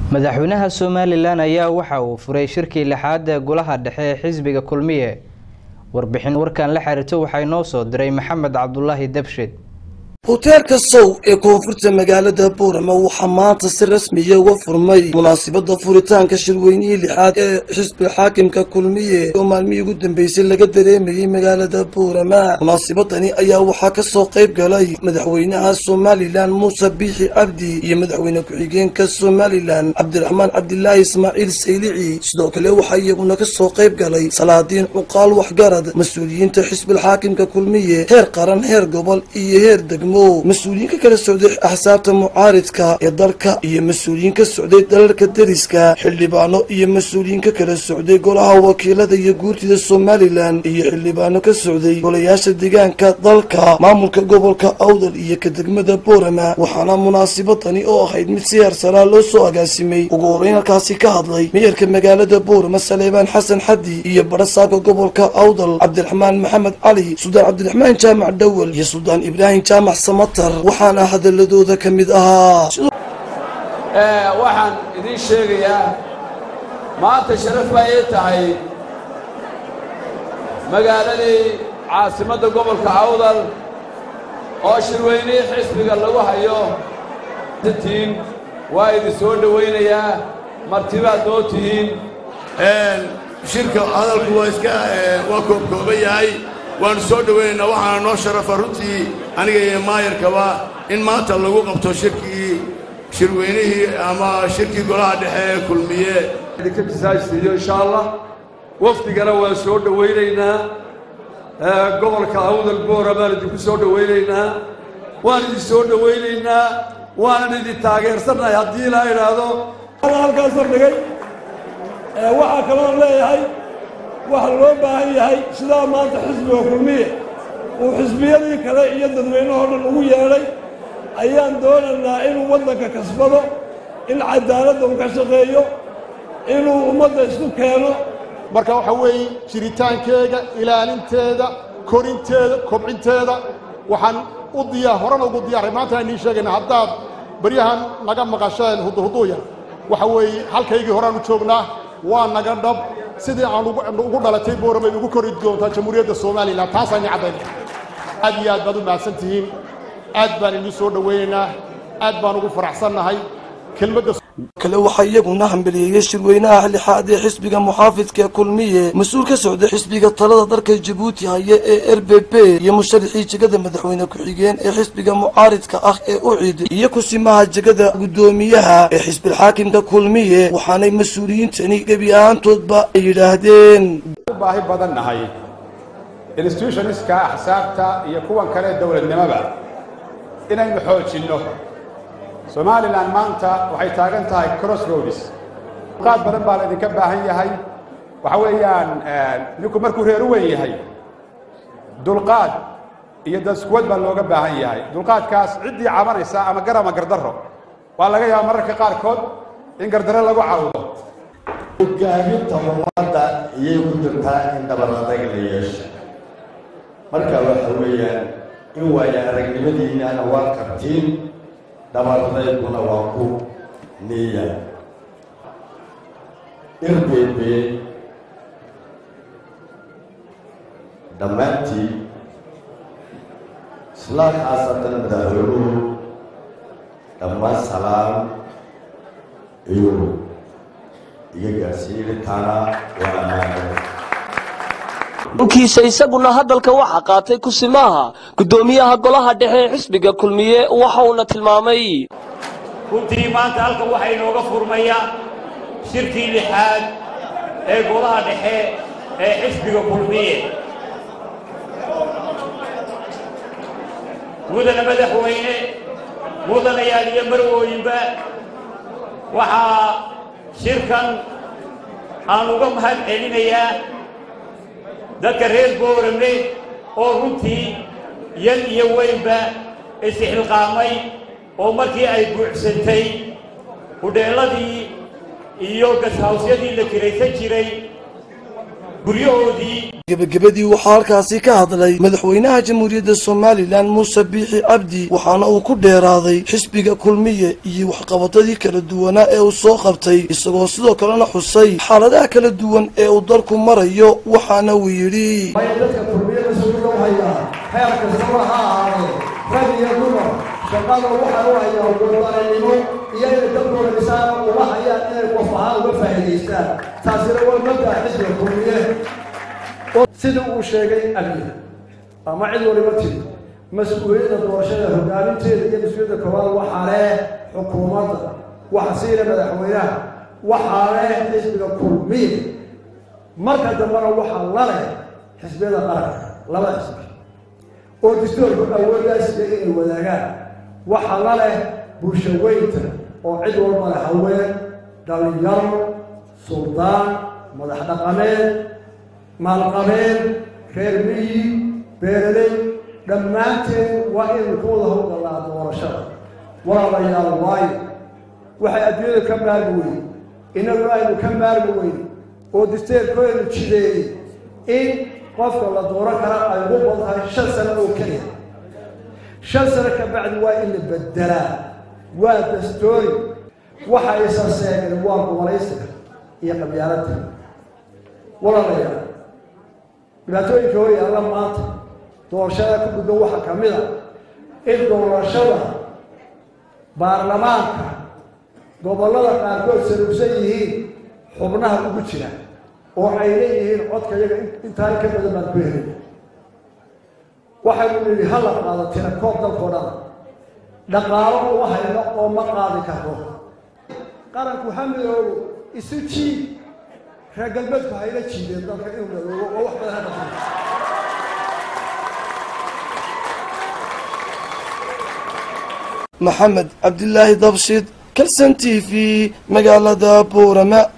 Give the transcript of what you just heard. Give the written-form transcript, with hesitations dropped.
madaxweynaha Somaliland ayaa waxa uu furay shirkii lixaad ee golaha dhexe ee xisbiga kulmiye warbixin warkan la xiriirto waxay noo soo diray Maxamed Cabdullaahi Dabshid hoteelka Sow ee koonfurta magaalada Boorama waxaa maanta si rasmi ah uga furmay munaasabadda furitaanka shirweynihii lixaad ee xisbiga xaakimka kulmiye oo maalmihii ugu dambeysay laga dareemayay magaalada Boorama. munaasabadani ayaa waxaa ka soo qayb galay madaxweynaha Somaliland Muuse Biixi Cabdi iyo madaxweyne ku-xigeenka Somaliland Cabdiraxmaan Cabdilaahi Ismaaciil Saylici. sidoo kale waxaa iyaguna ka soo qayb galay salaadiin cuqaal waxgarad mas'uuliyiinta xisbiga xaakimka kulmiye heer qaran heer gobol iyo heer degmo مسؤولين كلا سعودي أحسابته معارضك يدرك هي مسؤولين كالسعودي دلك الدريسكا حلي بانو هي مسؤولين كلا سعودي قولها وكيلة دي قولتي دي الصوماليلان هي حلي بانو كالسعودي قولياش الدقان كدلك مامولك قبولك أوضل هي كدقمة بورما وحانا مناسبتني أو أخيد متسير سلالو سوء قاسمي وقورين الكاسي كهضلي ميرك مقالة بورما سليمان حسن حدي هي برساك قبولك أوضل عبد الرحمن محمد علي سودان عبد الرحمن جامع الدول هي سودان إبراهيم جامع سمطر وحنا هذا اللدودة كمدها waxaan idin sheegayaa maanta sharaf bay tahay magaaladii caasimadda gobolka Awdal oo shirweynihii xisbiga lagu hayo dadtiin waa idin soo dhaweynayaa martibaad noo tihiin shirka hadalku waa iska waa kooban yahay waan soo dhaweynaynaa waxaana noo sharafa runtii aniga iyo maayarkaba in maanta lagu qabto shirweynihii ama shirkii golaha dhexe ee kulmiye idinka jisaajsiiyo insha Allah wafdigana waa soo dhaweynaynaa gobolka Awdal Boorama idinku soo dhaweynaynaa waan idin soo dhaweynaynaa waan idin taageersanahay haddii la yiraahdo halkaas dhigay waxa kale oo leeyahay waxa loo baahan yahay sida maanta xisbiga kulmiye oo xisbiyadii kale iyo dadweynaha oo dhan ugu yeelay ayaan doonaynaa inuu waddanka kasbado in cadaaladda uu ka shaqeeyo inuu ummadda isku keeno marka waxa weeye jiritaankeega ilaalinteeda korinteeda kobcinteeda waxaan horena ugu diyaaray maanta aan sheegayna haddaad baryahan naga maqasheen huduhuduya waxa weeye halkaygii horaan u joognaa waa naga dhab sidii aan ugu dhalatay Boorama ugu kori doontaa jamhuuriyadda Soomaaliland taasaan caddaynaa aad iyo aad baad u mahadsantihiin aad baan idin soo dhaweynaynaa aad baan ugu faraxsanahay kelmadda kale waxa iyaguna hambaliyay shirweynaha lixaad ee xisbiga muxaafidka kulmiye mas'uul ka socda xisbiga talada dalka Djibouti haya ee RBP iyo musharaxii jagada madaxweyne ku-xigeen ee xisbiga mucaaridka ah ee UCID iyo kusimaha jagada gudoomiyaha ee xisbiga xaakimka kulmiye waxaanay mas'uuliyiintani gabi ahaantoodba yiraahdeen baahi badan nahay institutionska axsaabta iyo kuwan kale dawladnimada inaynu xoojino Somaliland maanta waxay taagan tahay crossroads qaad badan baa idinka baahan yahay waxa weeyaan ninku markuu reer u weyn yahay dulqaad iyo daskuwad baa looga baahan yahay dulqaadkaas cidii cabanaysa ama garama gardaro waa laga yaabaa mararka qaarkood in gardaro lagu caawdo hogaaminta ummadda iyay ku jirtaa in dabaladag la yeesho marka waxa weeyaan in waaya aragnimadiina waa kartiin dabaladeeduna waa ku niya RBP dhammaantii isla xaasatan madaxweynuhu dhammaan salaam iyo iga gaarsiintaana waa ammaanay kiisa isaguna hadalka waxa qaatay kusimaha gudoomiyaha golaha dhexe ee xisbiga kulmiye waxa uu tilmaamay runtii maanta halka waxa inooga furmaya shirkii lixaad ee golaha dhexe ee xisbiga kulmiye mudane madaxweyne mudanayaal iyo marwooyinba waxaa shirkan aan uga mahad celinayaa dadka reer Boorame oo runtii yan iyo weynba isxilqaamay oo markii ay buuxsantay hudheeladii iyo gashawsyadii la kiraysan jiray guryahoodii gebagabadii waxaa halkaasi ka hadlay madaxweynaha jamhuuriyadda somalilan muuse biixi cabdi waxaana uu ku dheeraaday xisbiga kulmiye iyo waxqabadadii kala duwanaa ee uu soo qabtay isagoo sidoo kalena xusay xaaladaha kala duwan ee uu dalku marayo waxaana uu yidhi dadka kulmiyada suuqa u hayaa heer kastaba ha ahaadee rag iyo dumar shaqada waxaa u hayaa waddanimo iyo inay dadkooda dhisaan uma hayaan inay qof ahaan uga faa'iidaystaan taasina waa mabda'a xisbiga kulmiye sida uu sheegay amniga ama cid waliba tiri mas-uuliyadda doorashada hogaaminteeda iyo mas-uuliyadda koowaad waxaa leh xukuumadda waxa siina madaxweynaha waxaa leh xisbiga kulmiye marka dambena waxaa la leh xisbiyada qaranka laba xisbi oo dastuurku awooddaasiga inay wadaagaan waxaa la leh bulsho weynta oo cid walba leh haween dhalinyaro suldaan madax dhaqameed maalqabeen reer miyi beeraley dhammaanteen waa inaynu ka wada howlgallaa doorashada walaalayaal waayo waxay adduunyada ka maarmi weyne innaguna aynu ka maarmi weyne oo dastuurkooynu jideeyey in qofka la dooran kara ay ugu badan tahay 5 sano oo keliya 5 sano ka bacdi waa in la bedelaa waa dastuuri waxa aysan sheegin waa gobolaysiga iyo qabyaaladda walaalayaal dhibaatooyinka hore alla maanta doorashada ku gudbo waxaa ka mid a in doorashada baarlamaanka gobollada qaarkood saluugsan yihiin xubnaha ugu jira oo ay leeyihiin codka iyaga intaan ka badan baan ku helin waxaynu nidhi hala qaado tira koob dalkoo dhan dhaqaalo uma hayno oo ma qaadi karno qaranku hamidoodu isu jiid reer galbeedku hayla jiideen dalka inuu dhaloobo oo wax badan hadda maxamed cabdilaahi dabshid kalsan TV magaalada Boorama.